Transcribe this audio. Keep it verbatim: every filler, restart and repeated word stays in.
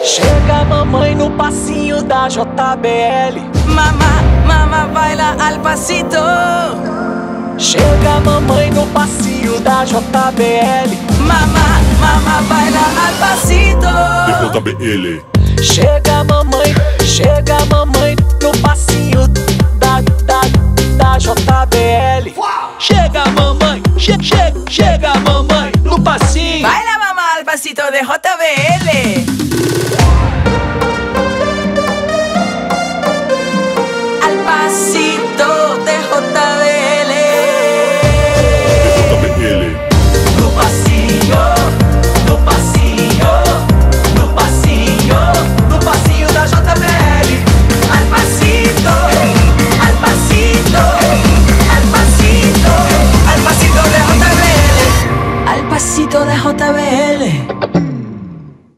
Chega mamãe no passinho da J B L. Mamá, mamá baila al pasito. Chega mamãe no passinho da J B L. Mamá, mamá baila al pasito. J B L. Chega mamãe, chega mamãe no passinho da, da, da J B L. Chega mamãe, che, che, chega mamãe no passinho. Baila mamá al pasito de J B L.